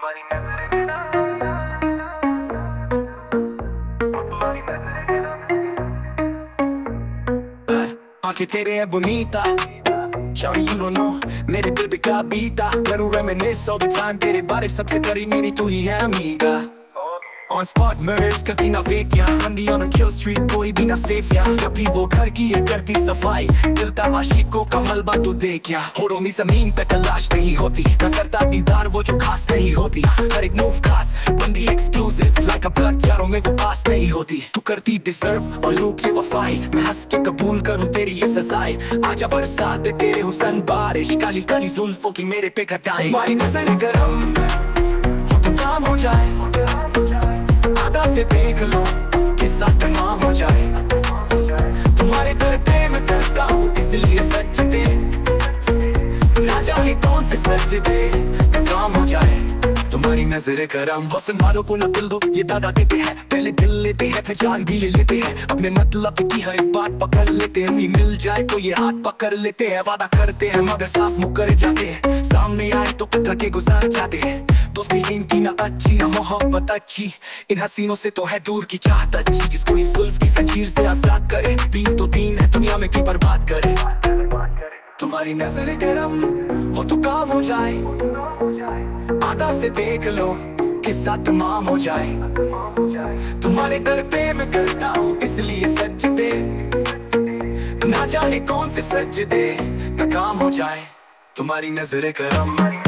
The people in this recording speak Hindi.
तुम्हारी नजरें आंखें तेरे है bonita Shawty you don't know मेरे दिल पे क्या बीता करूँ reminisce all the time तेरे बारे सबसे करीब मेरी तू ही है amiga On spot murders करती ना fake या Randy on a kill street कोई भी ना safe या जब भी वो घर की है करती सफाई दिल का आशिकों का मलबा तू देख या होड़ों में जमीन पे तलाश नहीं होती न करता दीदार वो जो खास नहीं होती हर एक मूव खास बंदी exclusive like a blood यारों में वो पास नहीं होती तू करती deserve और लूप ये वफाई मैं हंस के कबूल करूँ तेरी ये सजाएं आजा बरसात दे तेरे हुसन बारिश काली काली जुल्फों की मेरे पे घटाएं तुम्हारी नजर गरम तो काम हो जाए आधा से देख लो किस्सा तमाम हो जाए तुम्हारे डरते मैं डरता हूँ इसलिए सच दे ना जाने कौन से सच दे काम हो जाए तुम्हारी नजरें करम हौसन वालों को न दिल दो ये दादा देते हैं पहले दिल लेते हैं फिर जान भी ले लेते हैं अपने मतलब की हर एक बात पकड़ लेते हैं मिल जाए तो ये हाथ पकड़ लेते हैं वादा करते हैं मगर साफ मुकर जाते हैं सामने आए तो पत्थर के गुजार जाते हैं दोस्ती इनकी ना अच्छी ना मोहब्बत अच्छी इन हसीनों से तो है दूर की चाहत अच्छी जिसको इस जुल्फ की जंजीर से आजाद करे दीन तो दीन है दुनिया में की बर्बाद करे तुम्हारी नजरें गरम हो तो काम हो जाए आधा से देख लो किस्सा तमाम हो जाए तुम्हारे डर पे मैं करता हूँ इसलिए सच दे ना जाने कौन से सच दे ना काम हो जाए तुम्हारी नजरें गरम